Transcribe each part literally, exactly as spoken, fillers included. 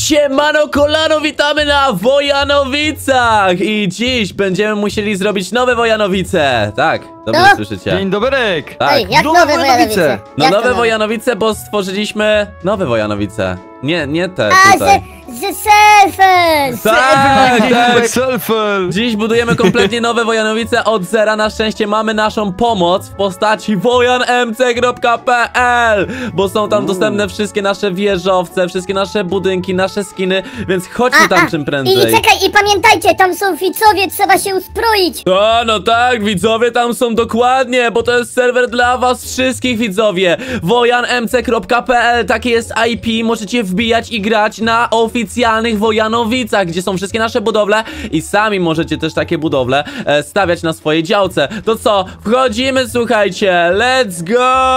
Siemano kolano, witamy na Wojanowicach. I dziś będziemy musieli zrobić nowe Wojanowice. Tak, dobrze No. słyszycie. Dzień dobry! Tak. Ej, jak Nowe nowe Wojanowice. Wojanowice? No Jak to nowe Wojanowice, bo stworzyliśmy nowe Wojanowice. Nie, nie te A, tutaj. że, że surfer! Tak, tak. Selfel! Dziś budujemy kompletnie nowe Wojanowice od zera. Na szczęście mamy naszą pomoc w postaci wojan m c kropka p l, bo są tam dostępne wszystkie nasze wieżowce, wszystkie nasze budynki, nasze skiny, więc chodźmy tam czym prędzej. I czekaj, i pamiętajcie, tam są widzowie, trzeba się uzbroić! A, no tak, widzowie tam są dokładnie, bo to jest serwer dla was wszystkich, widzowie. wojan m c kropka p l, takie jest I P, możecie wbijać i grać na oficjalnych Wojanowicach, gdzie są wszystkie nasze budowle i sami możecie też takie budowle e, stawiać na swojej działce. To co, wchodzimy, słuchajcie, let's go!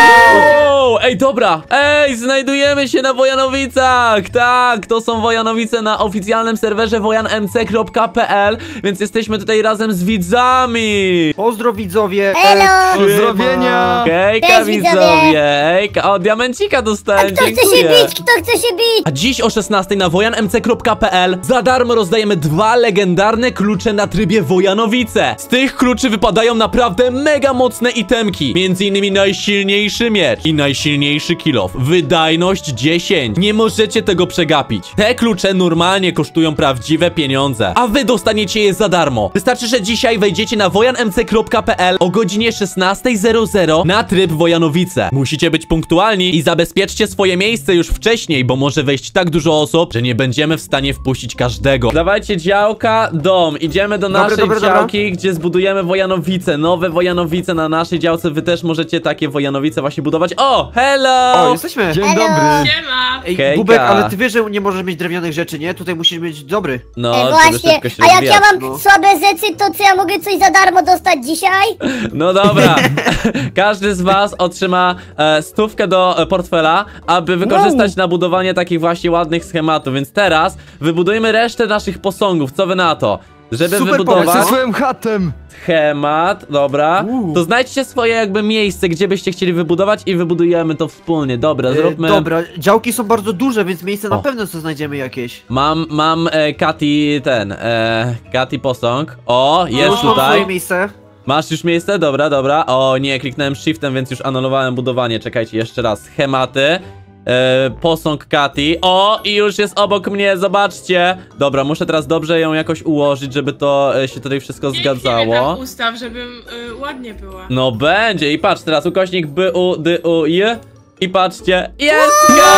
Wow, ej, dobra, ej, znajdujemy się na Wojanowicach, tak, to są Wojanowice na oficjalnym serwerze wojan m c kropka p l, więc jesteśmy tutaj razem z widzami. Pozdro widzowie! Elo! Pozdrowienia! Hejka, Cześć, widzowie. widzowie, hejka, o, diamencika dostałem, Kto chce się dziękuję. bić? Kto chce się bić? A dziś o szesnastej na wojan m c kropka p l za darmo rozdajemy dwa legendarne klucze na trybie Wojanowice. Z tych kluczy wypadają naprawdę mega mocne itemki. Między innymi najsilniejszy miecz i najsilniejszy kill off. Wydajność dziesięć. Nie możecie tego przegapić. Te klucze normalnie kosztują prawdziwe pieniądze, a wy dostaniecie je za darmo. Wystarczy, że dzisiaj wejdziecie na wojan m c kropka p l o godzinie szesnastej na tryb Wojanowice. Musicie być punktualni i zabezpieczcie swoje miejsce już wcześniej, bo może wejść tak dużo osób, że nie będziemy w stanie wpuścić każdego. Dawajcie działka, dom. Idziemy do naszej dobra, dobra. działki, gdzie zbudujemy Wojanowice. Nowe Wojanowice na naszej działce. Wy też możecie takie Wojanowice właśnie budować. O, hello! O, jesteśmy! Dzień Elo. dobry! Siema! Ej, Hejka. Bubek, ale ty wiesz, że nie możesz mieć drewnianych rzeczy, nie? Tutaj musisz być dobry. No, E, żeby właśnie, szybko się a jak ja rozwijać. mam no. słabe rzeczy, to co ja mogę coś za darmo dostać dzisiaj? No dobra, każdy z was otrzyma e, stówkę do e, portfela, aby wykorzystać na budowanie takich właśnie ładnych schematów, więc teraz wybudujmy resztę naszych posągów, co wy na to? Żeby Super wybudować pomysł. Ze swoim chatem! schemat, dobra, Uuu. to znajdźcie swoje jakby miejsce, gdzie byście chcieli wybudować i wybudujemy to wspólnie, dobra, E, zróbmy... Dobra, działki są bardzo duże, więc miejsce na O. pewno co znajdziemy jakieś. Mam, mam e, Kati ten, e, Kati posąg, o, jest Już mam tutaj. swoje miejsce. Masz już miejsce? Dobra, dobra. O nie, kliknąłem shiftem, więc już anulowałem budowanie. Czekajcie, jeszcze raz. Schematy. E, posąg Kati. O, i już jest obok mnie, zobaczcie. Dobra, muszę teraz dobrze ją jakoś ułożyć, żeby to e, się tutaj wszystko Pięknie mnie zgadzało. tam ustaw, żebym y, ładnie była. No będzie. I patrz teraz, ukośnik B U D U J. I patrzcie, jest!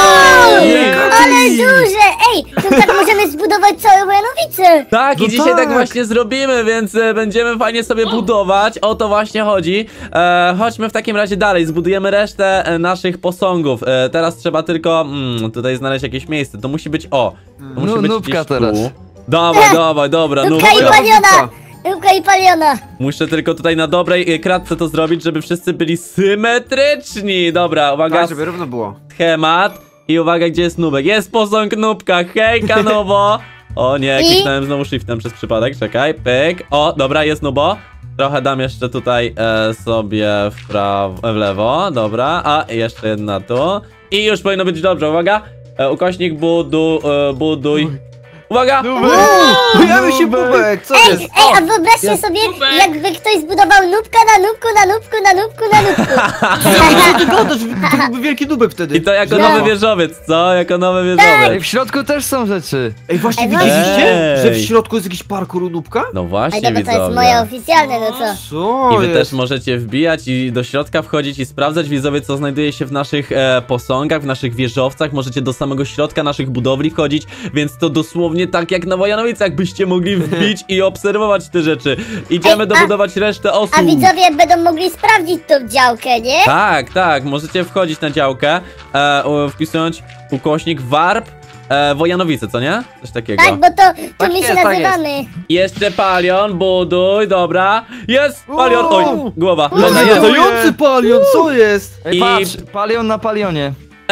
Nie, Ale duże! Ej, to tak możemy zbudować całe Wojanowice! Tak, No i dzisiaj tak. tak. właśnie zrobimy, więc e, będziemy fajnie sobie budować. O to właśnie chodzi. E, chodźmy w takim razie dalej, zbudujemy resztę e, naszych posągów. E, teraz trzeba tylko mm, tutaj znaleźć jakieś miejsce. To musi być, o, to musi No, być nubka gdzieś teraz. tu. Dawaj, dawaj, dobra, Nubka i nubka. paliona! Nubka i paliona! Muszę tylko tutaj na dobrej e, kratce to zrobić, żeby wszyscy byli symetryczni. Dobra, uwaga, Tak, żeby równo było. schemat. I uwaga, gdzie jest nubek? Jest posąg nubka, hejka nowo. O nie, I? kliknąłem znowu shiftem przez przypadek, czekaj, pyk. O, dobra, jest nubo. Trochę dam jeszcze tutaj e, sobie w prawo, w lewo, dobra. A, jeszcze jedna tu. I już powinno być dobrze, uwaga. E, ukośnik budu, e, buduj. Uwaga! Pojawił się Bubek, co Ej, jest? ej, a wyobraźcie jest. sobie, Nubek. jakby ktoś zbudował nubka na nubku, na nubku, na nubku, na nubku. Co ty gadasz? To byłby wielki Nubek wtedy. I to jako No. nowy wieżowiec, co? Jako nowy Ej, wieżowiec. w środku też są rzeczy! Ej, właśnie Ej, widzieliście, Ej. że w środku jest jakiś parkour u Nubka? No Ej, właśnie, no bo to jest widzowie. moje oficjalne, no co? Co I wy jest? też możecie wbijać i do środka wchodzić i sprawdzać, widzowie, co znajduje się w naszych e, posągach, w naszych wieżowcach. Możecie do samego środka naszych budowli wchodzić, więc to dosłownie tak jak na Wojanowicach byście mogli wbić i obserwować te rzeczy. Idziemy Ej, dobudować resztę osób. A widzowie będą mogli sprawdzić tą działkę, nie? Tak, tak, możecie wchodzić na działkę, e, u- wpisując ukośnik warp e, Wojanowice, co nie? Coś takiego. Tak, bo to, to Tak my jest, się tak nazywamy. Jeszcze palion, buduj, dobra. Jest palion, oj, Uuu. głowa. No, Dobra, jest. latający palion, co jest? Ej, I- patrz! Palion na palionie!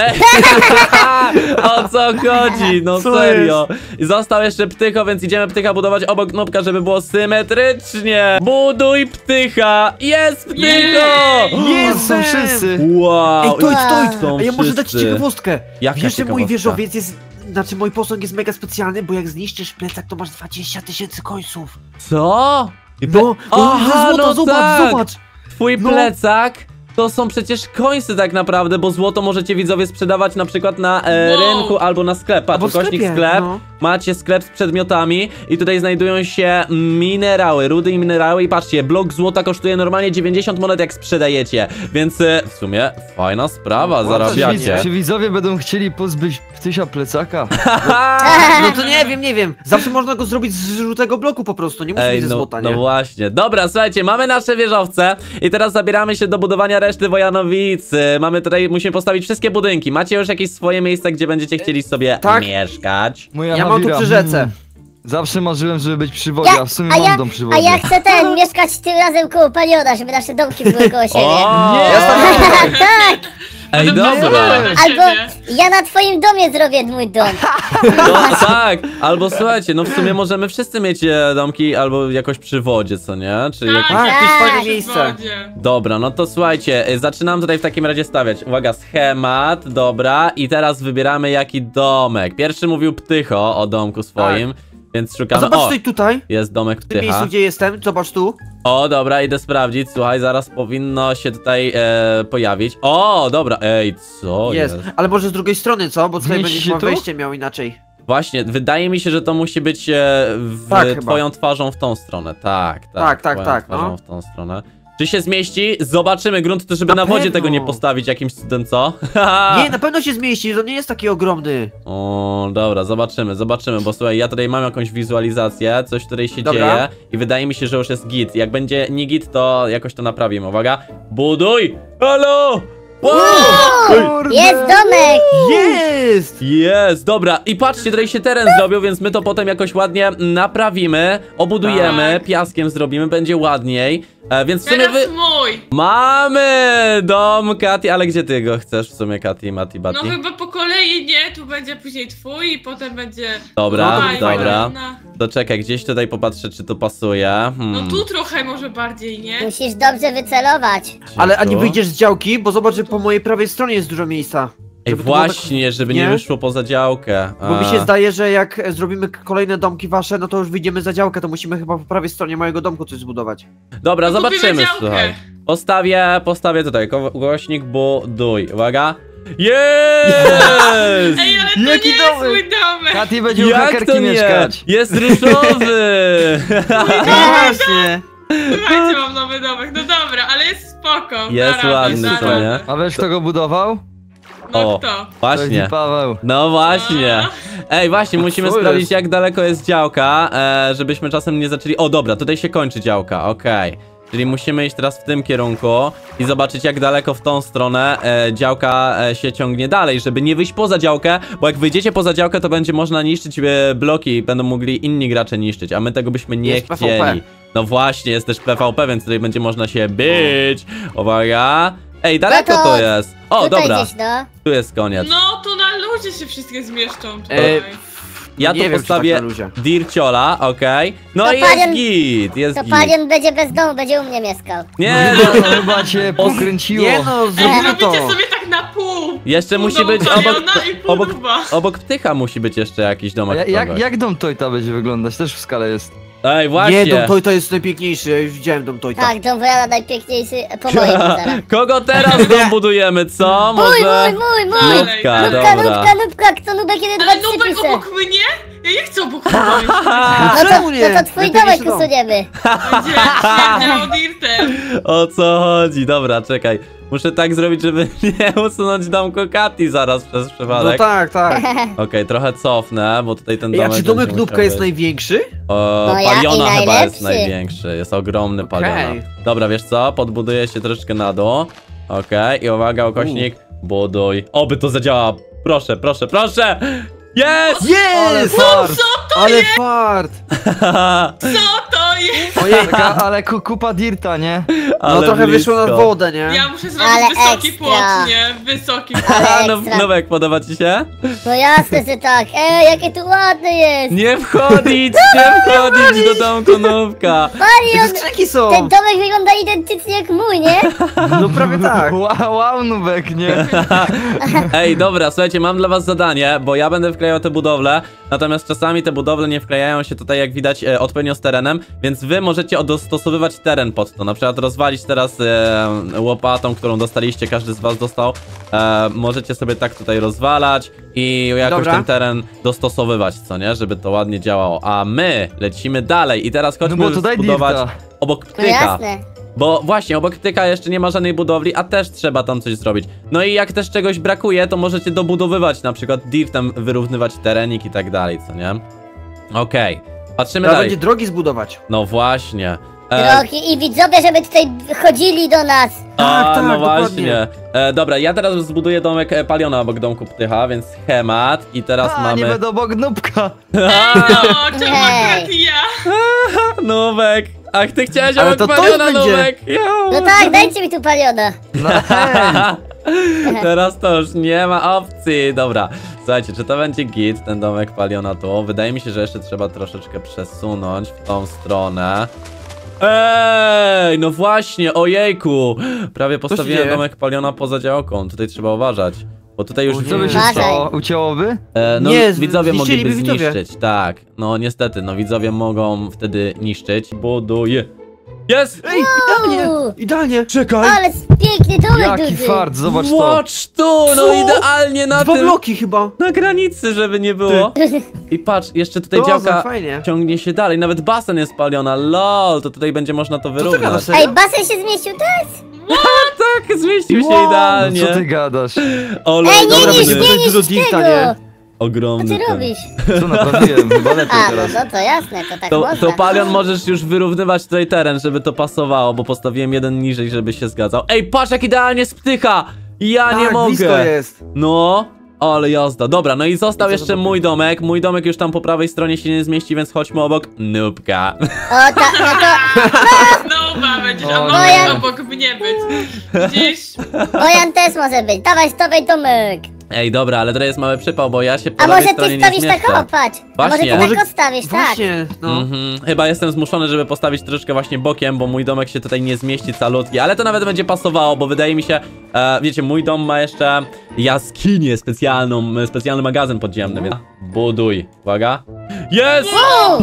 O co chodzi? No Co serio. I został jeszcze ptycho, więc idziemy ptycha budować obok nubka, żeby było symetrycznie. Buduj ptycha. Jest ptycho! Jest, Są wszyscy! Wow. Ej, to idź, to idź. Są A ja może dać ci wszyscy. ciekawostkę. Jaka Wiesz, że mój ciekawostka? wieżowiec jest znaczy mój posąg jest mega specjalny, bo jak zniszczysz plecak, to masz dwadzieścia tysięcy końców. Co? No, no, Aha, złota, no zobacz, tak. zobacz. Twój No. plecak to są przecież końsy tak naprawdę, bo złoto możecie widzowie sprzedawać na przykład na e, Wow. rynku albo na sklep. Patrz, Albo w ukośnik sklepie, sklep, no. macie sklep z przedmiotami i tutaj znajdują się minerały, rudy i minerały i patrzcie, blok złota kosztuje normalnie dziewięćdziesiąt monet jak sprzedajecie, więc e, w sumie fajna sprawa, No, zarabiacie. Czy widzowie będą chcieli pozbyć ptysia plecaka? No to nie wiem, nie wiem. Zawsze można go zrobić z żółtego bloku po prostu, nie musi Ej, być ze no, złota, no nie? właśnie. Dobra, słuchajcie, mamy nasze wieżowce i teraz zabieramy się do budowania reszty Wojanowicy. Mamy tutaj, musimy postawić wszystkie budynki. Macie już jakieś swoje miejsca, gdzie będziecie chcieli sobie Tak. mieszkać? Moja Ja mam tu Hawira, przy rzece. mm, Zawsze marzyłem, żeby być przy wodzie, a w sumie a, mam ja, dom przy a wodzie. ja chcę ten, mieszkać tym razem koło Paliona, żeby nasze domki były koło siebie. O! Nie! Tak, Ej, Będę dobra. pozwalała na albo siebie. ja na twoim domie zrobię mój dom. No tak, albo słuchajcie, no w sumie możemy wszyscy mieć e, domki albo jakoś przy wodzie, co nie? Czy jak... Tak, to jest fajne Tak. miejsce. Dobra, no to słuchajcie, y, zaczynam tutaj w takim razie stawiać. Uwaga, schemat, dobra. I teraz wybieramy jaki domek. Pierwszy mówił Ptycho o domku swoim, więc A szukamy... zobacz O, tutaj, tutaj, jest domek w tym miejscu, Ptycha. gdzie jestem, zobacz tu. O, dobra, idę sprawdzić. Słuchaj, zaraz powinno się tutaj e, pojawić. O, dobra, ej, co jest? Jest, ale może z drugiej strony, co? Bo tutaj Zmieści będziesz się miał tu? wejście miał inaczej. Właśnie, wydaje mi się, że to musi być e, w, Tak, chyba. twoją twarzą w tą stronę. Tak, tak. Tak, tak, twoją tak, twarzą no. w tą stronę. Czy się zmieści? Zobaczymy. Grunt to, żeby na, Na wodzie pewno. tego nie postawić jakimś cudem, co? Nie, na pewno się zmieści, to nie jest taki ogromny. O, dobra, zobaczymy, zobaczymy, bo słuchaj, ja tutaj mam jakąś wizualizację, coś tutaj się Dobra. dzieje i wydaje mi się, że już jest git. Jak będzie nie git, to jakoś to naprawimy. Uwaga, buduj! Halo! Wow! Kurde! Jest domek! Jest! Jest, dobra, i patrzcie, tutaj się teren zrobił, więc my to potem jakoś ładnie naprawimy, obudujemy, Tak. piaskiem zrobimy, będzie ładniej. E, więc w sumie Teraz wy... mój. Mamy dom, Kati, ale gdzie ty go chcesz w sumie, Kati, Mati, No Bati? chyba po kolei nie, tu będzie później twój i potem będzie... Dobra, No to Fajnie, dobra. no. To czekaj, gdzieś tutaj popatrzę, czy to pasuje. Hmm. No tu trochę może bardziej, nie? Musisz dobrze wycelować. Ale a nie Tu. wyjdziesz z działki, bo zobacz, że po mojej prawej stronie jest dużo miejsca. Ej, Żeby to było właśnie, żeby nie nie? wyszło poza działkę. Tak, bo mi A. się zdaje, że jak e, zrobimy k- kolejne domki wasze, no to już wyjdziemy za działkę, to musimy chyba po prawej stronie mojego domku coś zbudować. Dobra, No kupimy zobaczymy, działkę. słuchaj. Postawię, postawię tutaj, ko- głośnik buduj. Uwaga. Jest! Ej, ale to Jaki nie jest domek? mój domek! Katy będzie u Jak to hakerki nie? mieszkać. Jest różowy! Właśnie! Słuchajcie, mam nowy domek, no dobra, ale jest spoko. Jest da radę, ładny, da co radę. nie? A wiesz, kto go budował? No O. kto? Właśnie. Właśnie. Paweł. No właśnie. Ej, właśnie, musimy co sprawdzić, jest? jak daleko jest działka, e, żebyśmy czasem nie zaczęli... O, dobra, tutaj się kończy działka, okej. Czyli musimy iść teraz w tym kierunku i zobaczyć, jak daleko w tą stronę e, działka e, się ciągnie dalej, żeby nie wyjść poza działkę, bo jak wyjdziecie poza działkę, to będzie można niszczyć e, bloki, będą mogli inni gracze niszczyć, a my tego byśmy nie Jest chcieli. P V P. No właśnie, jest też P V P, więc tutaj będzie można się bić. Uwaga. Ej, daleko No to to jest. O, Tutaj dobra, gdzieś, no. tu jest koniec. No to na ludzie się wszystkie zmieszczą tutaj. E, Ja nie tu wiem, czy postawię tak na luzie. Dirciola, okej. No To i jest palion- git, jest To git. Palion będzie bez domu, będzie u mnie mieszkał. Nie, No, to chyba cię pokręciło. Nie no, Ej, zrobimy zrobicie to! sobie tak na pół! jeszcze Pół musi domu być obok, Paliona i pół obok, duba. obok Ptycha musi być jeszcze jakiś A domek. ja- jak, kogoś. jak dom Tojta będzie wyglądać? Też w skale jest. Ej, właśnie. Nie, dom Tojta jest najpiękniejszy, ja już widziałem dom Tojta. Tak, dom Wojana najpiękniejszy po moim zaraz. Kogo teraz dom budujemy, co? Mój, Może... mój, mój, mój! Nubka, Nubka, dobra. nubka, nubka, kto nubek jeden, dwa, Ale trzy Nubek pisze. obok mnie? Ja nie chcę obok mnie. No to, Czemu nie? no to twój Najpiękniejszy domek dom. usuniemy. Będzie śmierdziało dirtem. O co chodzi? Dobra, czekaj. Muszę tak zrobić, żeby nie usunąć domku Kati zaraz przez No przypadek. tak, tak. Okej, trochę cofnę, bo tutaj ten Ej, a domek czy domek będzie Nubka musiał jest być. największy? O, No ja Paliona i chyba jest najlepszy. największy, jest ogromny Okej. Paliona. Dobra, wiesz co? Podbuduję się troszeczkę na dół. Okej, i uwaga, ukośnik, buduj. Oby to zadziała. Proszę, proszę, proszę! Jest! Jest! fart. Co to Ale jest? fart! Co to Ojej, Ojej, Taka, ale ku, kupa dirta, nie? no Ale trochę wyszło na blisko. wodę, nie? ja muszę zrobić Ale wysoki ekstra. płot, nie? Wysoki płot. A, no, Ekstra. Nowek, podoba ci się? No jasne, że tak. Ej, jakie tu ładne jest. Nie wchodzić, nie wchodzić do domku Nowka. Marion, Skrzynki są! ten domek wygląda identycznie jak mój, nie? No prawie tak. Wow, wow, Nubek, nie? Ej, dobra, słuchajcie, mam dla was zadanie, bo ja będę wklejał te budowle, natomiast czasami te budowle nie wklejają się tutaj, jak widać, e, odpowiednio z terenem, więc wy możecie dostosowywać teren pod to, na przykład rozwalić teraz e, łopatą, którą dostaliście, każdy z was dostał, e, możecie sobie tak tutaj rozwalać i jakoś Dobra. ten teren dostosowywać, co nie, żeby to ładnie działało, a my lecimy dalej i teraz No chodźmy bo to daj zbudować dirta. obok No ptyka. jasne. Bo właśnie, obok ptyka jeszcze nie ma żadnej budowli, a też trzeba tam coś zrobić. No i jak też czegoś brakuje, to możecie dobudowywać, na przykład dirtem wyrównywać terenik i tak dalej, co nie? Okej, patrzymy Trzeba dalej. będzie drogi zbudować. No właśnie. E, Drogi i widzowie, żeby tutaj chodzili do nas. a, Tak, tak, no dokładnie. właśnie. E, dobra, ja teraz zbuduję domek e, Paliona obok domku ptycha, więc schemat i teraz A, nie mamy... będę obok Nubka. No, czemu akurat ja? Nowek! Ach, ty chciałeś Ale obok to to Paliona, będzie. Nowek! Jo. No tak, dajcie mi tu paliona. No hej. Teraz to już nie ma opcji. Dobra, słuchajcie, czy to będzie git, ten domek Paliona tu? Wydaje mi się, że jeszcze trzeba troszeczkę przesunąć w tą stronę. Ej, no właśnie, ojejku. Prawie postawiłem dzieje? domek Paliona poza działką. Tutaj trzeba uważać. Bo tutaj już O nie. Co by się Uważaj. stało? Ucięłoby? E, no Nie, widzowie zniszczyliby mogliby widzowie. zniszczyć, tak. No niestety, no widzowie mogą wtedy niszczyć. Buduję. Jest! Ej, idealnie! Idealnie! Czekaj! Ale piękny domek Jaki duży. fart, zobacz to. Watch tu! No Co? idealnie na Dwa tym, bloki chyba! na granicy, żeby nie było. I patrz, jeszcze tutaj To działka fajnie. ciągnie się dalej, nawet basen jest spaliona, lol, to tutaj będzie można to Co ty wyrównać. gadasz, Ej, serio? basen się zmieścił teraz? Tak, zmieścił się Wow, idealnie. no co ty gadasz? Ole, Ej, nie Dobra, niszcz, będzie nie tutaj niszcz dużo dirta, tego. nie? Co Ogromny ty ten. robisz? Co naprawiłem? Chyba lepiej A, no, teraz. no to jasne, to tak To, można. to Palion możesz już wyrównywać tutaj teren, żeby to pasowało, bo postawiłem jeden niżej, żeby się zgadzał. Ej, patrz jak idealnie sptycha! Ja nie Tak, mogę! blisko jest. No, ale jazda. Dobra, no i został co jeszcze to mój domek. Mój domek już tam po prawej stronie się nie zmieści, więc chodźmy obok Nubka. O, tak, no to Znowu będziesz, a O może nie. obok mnie być. Widzisz? Bojan też może być. Dawaj, stawiaj domek. Ej, dobra, ale to jest mały przypał, bo ja się po A lewej może stronie ty nie stawisz zmieszczę. tak opać? A może Właśnie. ty Może- tak stawisz, tak? Właśnie, no. Mhm. Chyba jestem zmuszony, żeby postawić troszeczkę właśnie bokiem, bo mój domek się tutaj nie zmieści calutki, ale to nawet będzie pasowało, bo wydaje mi się, e, wiecie, mój dom ma jeszcze jaskinię specjalną, specjalny magazyn podziemny, więc buduj. Uwaga. Jest! Wow.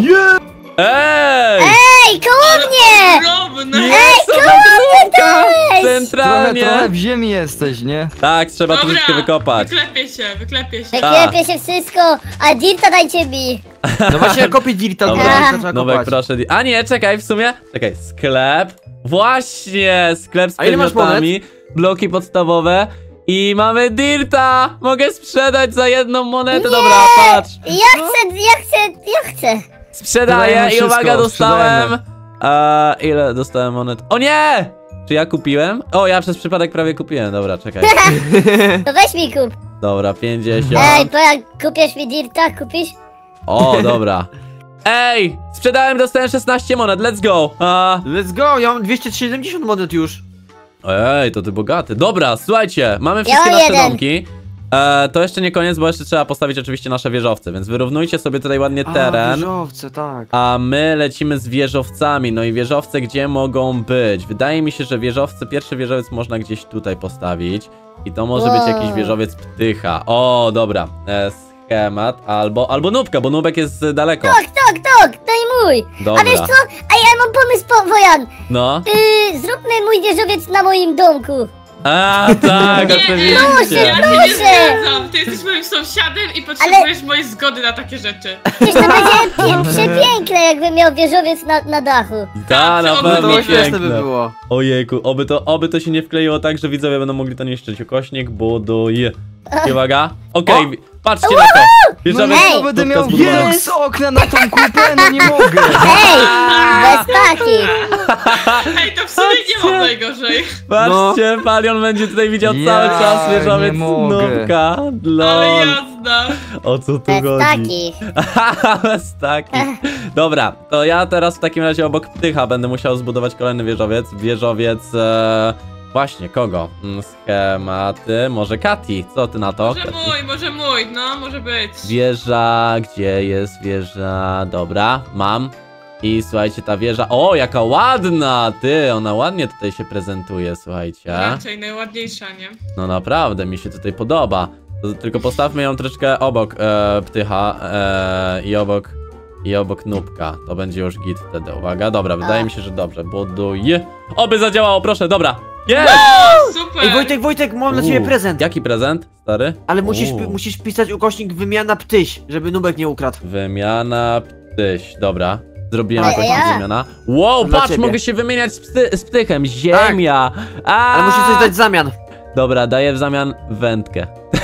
Ej! Ej, koło mnie! Drobne. Jest! Nubka! Ej, Trochę, Centralnie! trochę w ziemi jesteś, nie? Tak, trzeba Dobra, troszeczkę wykopać. wyklepię się, wyklepię się. Wyklepie się wszystko, a dirta dajcie mi. No właśnie, ja kopię dirta, Dobra. dirta trzeba Nowek, kopać. proszę. di- A nie, czekaj, w sumie. Czekaj, sklep. Właśnie, sklep z A ile masz przedmiotami. Bloki podstawowe. I mamy dirta! Mogę sprzedać za jedną monetę. Dobra, patrz. Ja chcę, ja chcę, ja chcę. Sprzedaję Sprzedajemy i uwaga, wszystko, dostałem. sprzedajemy. A, ile dostałem monet? O nie! Czy ja kupiłem? O, ja przez przypadek prawie kupiłem. Dobra, czekaj. To weź mi kup. Dobra, pięćdziesiąt. Ej, bo jak kupisz mi dirta, kupisz? O, dobra. Ej! Sprzedałem, dostałem szesnaście monet, let's go! A, Let's go, ja mam dwieście siedemdziesiąt monet już. ej, to ty bogaty. Dobra, słuchajcie, mamy Ja wszystkie mam nasze jeden. domki. E, to jeszcze nie koniec, bo jeszcze trzeba postawić oczywiście nasze wieżowce, więc wyrównujcie sobie tutaj ładnie A, teren. wieżowce, tak. A my lecimy z wieżowcami. No i wieżowce gdzie mogą być? Wydaje mi się, że wieżowce, pierwszy wieżowiec można gdzieś tutaj postawić. I to może być Wow. jakiś wieżowiec ptycha. O, dobra. E, schemat albo, albo nubka, bo nubek jest daleko. Tak, tak, tak, to i mój. Dobra. A wiesz co? A ja mam pomysł, po, Wojan. No. Yy, zróbmy mój wieżowiec na moim domku. A, tak, Nie, oczywiście. Ja się nie Proszę. zgadzam. Ty jesteś moim sąsiadem i potrzebujesz mojej zgody na takie rzeczy. Przecież to będzie pie- przepiękne, jakbym miał wieżowiec na, na dachu. Da, na to No to pewno śmieszne by piękne. było. Ojejku, oby to, oby to się nie wkleiło tak, że widzowie będą mogli to niszczyć. Ukośnik, buduj. I uwaga. Okej, patrzcie na to. No Wieżowiec nie, Ej. to będę nubka miał zbudowana. wiele z okna na tą kupę, no nie mogę. Ej, bez takich. Ej, to w sumie nie mam najgorzej. Patrzcie, Palion będzie tutaj widział Ja cały czas nie wieżowiec mogę. Nubka. Ale Lol. jazda. można. O co tu Bez chodzi? takich. Bez takich. Dobra, to ja teraz w takim razie obok Ptycha będę musiał zbudować kolejny wieżowiec. Wieżowiec... E... Właśnie, kogo? Mm, Schematy, może Kati, co ty na to? Może Kati? mój, może mój, no może być. Wieża, gdzie jest wieża? Dobra, mam. I słuchajcie, ta wieża, o, jaka ładna! Ty, ona ładnie tutaj się prezentuje, słuchajcie. Raczej najładniejsza, nie? No naprawdę, mi się tutaj podoba. To, tylko postawmy ją troszeczkę obok e, Ptycha e, i obok i obok Nubka. To będzie już git wtedy, uwaga. Dobra, wydaje mi się, że dobrze. Buduję. Oby zadziałało, proszę, dobra. Jest! Super! Ej, Wojtek, Wojtek, mam dla ciebie Uuu, prezent. Jaki prezent, stary? Ale musisz, Uuu. musisz pisać ukośnik wymiana ptyś, żeby Nubek nie ukradł. Wymiana ptyś, dobra. Zrobiłem Ale jakąś ja- wymiana. Wow, Dla patrz, ciebie. mogę się wymieniać z, pty z Ptychem. Ziemia! A! Ale musisz coś dać w zamian. Dobra, daję w zamian wędkę.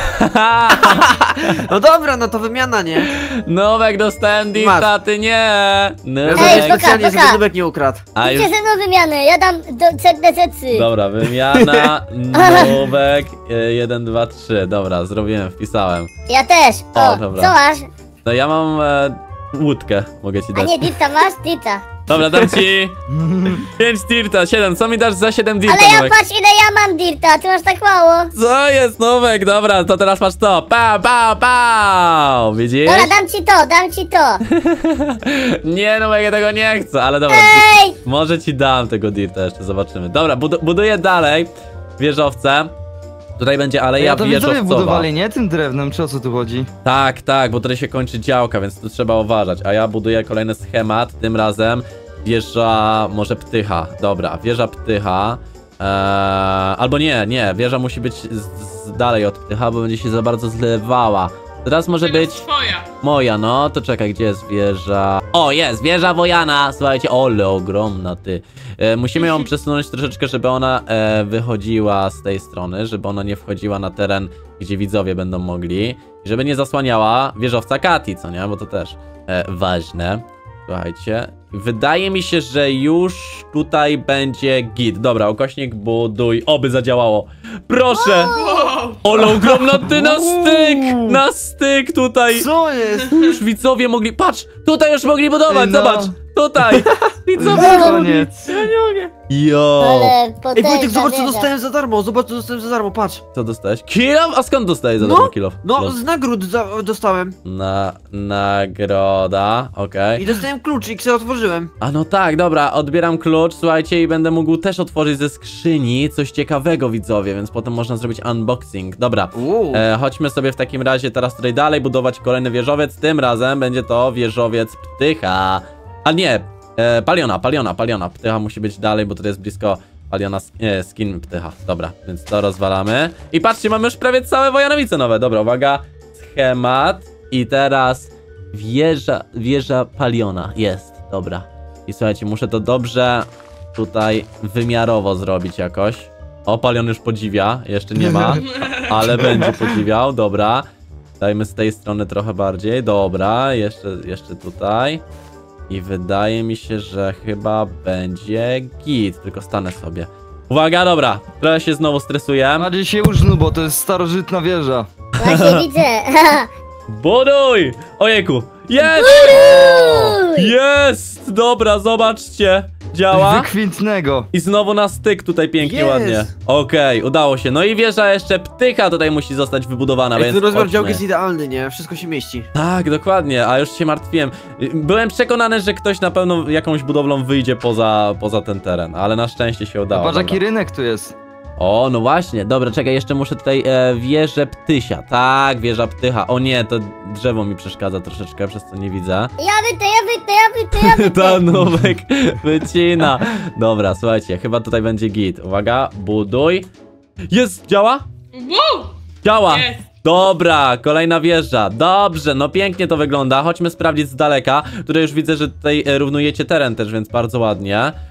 No dobra, no to wymiana, nie? Nowek dostałem dirta, ty nie! Ja Nowek. zrobię poka, specjalnie, żeby poka. Nubek nie ukradł. A już... Idźcie ze mną wymianę, ja dam do cenne rzeczy. Dobra, wymiana, nowek, e, jeden, dwa, trzy. Dobra, zrobiłem, wpisałem. Ja też. O, O, dobra. co masz? No ja mam e, łódkę, mogę ci A dać. nie, dirta masz? Dirta. Dobra, dam ci pięć dirta, siedem. Co mi dasz za siedem dirta, Ale ja Nowek? patrz ile ja mam dirta, a ty masz tak mało. Co jest, Nowek? Dobra, to teraz masz to. Pa, pa, pa! Widzisz? Dobra, dam ci to, dam ci to. Nie, Nowek, ja tego nie chcę, ale dobra. Ej! Może ci dam tego dirta, jeszcze zobaczymy. Dobra, budu buduję dalej wieżowce. Tutaj będzie aleja Ja to widzowie wieżowcowa. budowali, nie? Tym drewnem, czy o co tu chodzi? Tak, tak, bo tutaj się kończy działka, więc tu trzeba uważać. A ja buduję kolejny schemat, tym razem wieża, może Ptycha. Dobra, wieża Ptycha. Eee, albo nie, nie, wieża musi być z, z dalej od Ptycha, bo będzie się za bardzo zlewała. Teraz może Teraz być twoja. moja, no to czekaj, gdzie jest wieża? O, jest, wieża Wojana, słuchajcie, ole, ogromna, ty. E, musimy ją przesunąć troszeczkę, żeby ona e, wychodziła z tej strony, żeby ona nie wchodziła na teren, gdzie widzowie będą mogli. I żeby nie zasłaniała wieżowca Kati, co nie, bo to też e, ważne. Słuchajcie, wydaje mi się, że już tutaj będzie git. Dobra, ukośnik buduj, oby zadziałało. Proszę! Wow! Ole, ogromna, ty na styk! Na styk tutaj! Co jest? Już widzowie mogli... Patrz! Tutaj już mogli budować, No. zobacz! Tutaj! Widzowie mogli... Koniec. Ja nie mogę. Jo! Ale Ej, potężna Wojtek, zobacz co wieża. dostałem za darmo, zobacz co dostałem za darmo, patrz. Co dostałeś? Kilof? A skąd dostałeś za No, darmo kilof? No, Los. z nagród za dostałem. Na... Nagroda, okej. I dostałem klucz i sobie otworzyłem. A no tak, dobra, odbieram klucz, słuchajcie, i będę mógł też otworzyć ze skrzyni coś ciekawego, widzowie, więc potem można zrobić unboxing. Dobra, Uuu. e, chodźmy sobie w takim razie teraz tutaj dalej budować kolejny wieżowiec, tym razem będzie to wieżowiec Ptycha. A nie, e, Paliona, Paliona, Paliona, Ptycha musi być dalej, bo to jest blisko Paliona, nie, skin Ptycha, dobra, więc to rozwalamy. I patrzcie, mamy już prawie całe Wojanowice nowe, dobra, uwaga, schemat i teraz wieża, wieża Paliona, jest, dobra. I słuchajcie, muszę to dobrze tutaj wymiarowo zrobić jakoś. O, Palion już podziwia, jeszcze nie ma, ale będzie podziwiał, dobra. Dajmy z tej strony trochę bardziej, dobra, jeszcze, jeszcze tutaj. I wydaje mi się, że chyba będzie git, tylko stanę sobie. Uwaga, dobra, trochę się znowu stresuję. Bardziej się użnu, bo to jest starożytna wieża. Właśnie widzę. Buduj! Ojejku, jest! Jest! Dobra, zobaczcie, działa. Wykwintnego. I znowu na styk tutaj pięknie, Jest. ładnie. Okej, udało się. No i wieża jeszcze Ptycha tutaj musi zostać wybudowana, Ej, więc ten rozmiar chodźmy. działki jest idealny, nie? Wszystko się mieści. Tak, dokładnie, a już się martwiłem. Byłem przekonany, że ktoś na pewno jakąś budowlą wyjdzie poza, poza ten teren, ale na szczęście się udało. Patrz dobra. jaki rynek tu jest. O, no właśnie, dobra, czekaj, jeszcze muszę tutaj e, wieżę Ptysia. Tak, wieża Ptycha. O nie, to drzewo mi przeszkadza troszeczkę, przez co nie widzę. Ja wytę, ja wytę, ja wytę, ja wytę. Ta nowek wycina. Dobra, słuchajcie, chyba tutaj będzie git. Uwaga, buduj. Jest, działa? Wow! Działa. Jest. Dobra, kolejna wieża. Dobrze, no pięknie to wygląda. Chodźmy sprawdzić z daleka. Tutaj już widzę, że tutaj e, równujecie teren też, więc bardzo ładnie.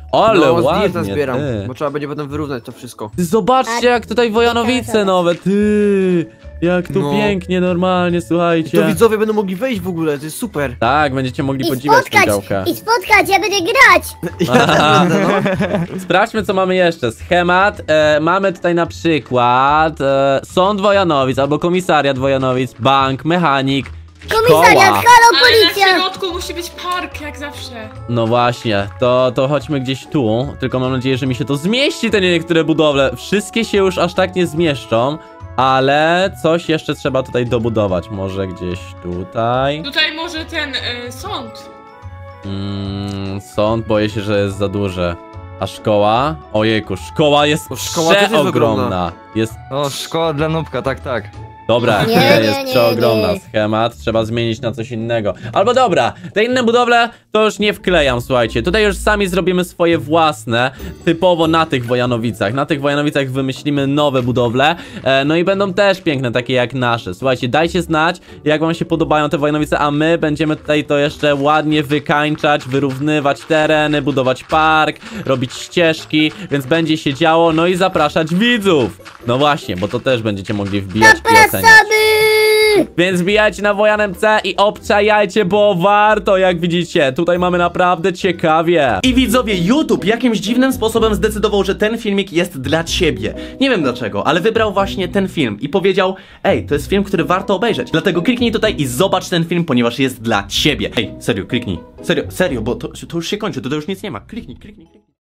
Ale no, ładnie, zdjęcia zbieram, ty. bo trzeba będzie potem wyrównać to wszystko. Ty zobaczcie, jak tutaj Wojanowice nowe, ty! Jak tu No. pięknie, normalnie, słuchajcie. To widzowie będą mogli wejść w ogóle, to jest super. Tak, będziecie mogli I podziwiać tę spotkać, działkę. i spotkać, ja będę grać. Ja też będę, no. Sprawdźmy, co mamy jeszcze. Schemat. E, mamy tutaj na przykład e, Sąd Wojanowic albo Komisariat Wojanowic, bank, mechanik, Komisariat, szkoła. halo, Ale na policja. środku musi być park, jak zawsze. No właśnie, to, to chodźmy gdzieś tu. Tylko mam nadzieję, że mi się to zmieści, te niektóre budowle. Wszystkie się już aż tak nie zmieszczą. Ale coś jeszcze trzeba tutaj dobudować. Może gdzieś tutaj. Tutaj może ten y, sąd. Mm, sąd, boję się, że jest za duże. A szkoła? Ojejku, szkoła jest O, szkoła też jest przeogromna. ogromna. Jest, O, szkoła dla nubka, tak, tak. dobra, Nie, nie, nie, jest nie, przeogromna. nie. Schemat, trzeba zmienić na coś innego. Albo dobra, te inne budowle to już nie wklejam, słuchajcie. Tutaj już sami zrobimy swoje własne, typowo na tych Wojanowicach. Na tych Wojanowicach wymyślimy nowe budowle, e, no i będą też piękne, takie jak nasze. Słuchajcie, dajcie znać, jak wam się podobają te Wojanowice, a my będziemy tutaj to jeszcze ładnie wykańczać, wyrównywać tereny, budować park, robić ścieżki, więc będzie się działo, no i zapraszać widzów. No właśnie, bo to też będziecie mogli wbijać i oceniać. Zapraszamy. Więc wbijajcie na Wojan M C i obczajajcie, bo warto, jak widzicie. Tutaj mamy naprawdę ciekawie. I widzowie, YouTube jakimś dziwnym sposobem zdecydował, że ten filmik jest dla ciebie. Nie wiem dlaczego, ale wybrał właśnie ten film i powiedział: ej, to jest film, który warto obejrzeć. Dlatego kliknij tutaj i zobacz ten film, ponieważ jest dla ciebie. Ej, serio, kliknij. Serio, serio, bo to, to już się kończy, to, to już nic nie ma. Kliknij, kliknij, kliknij.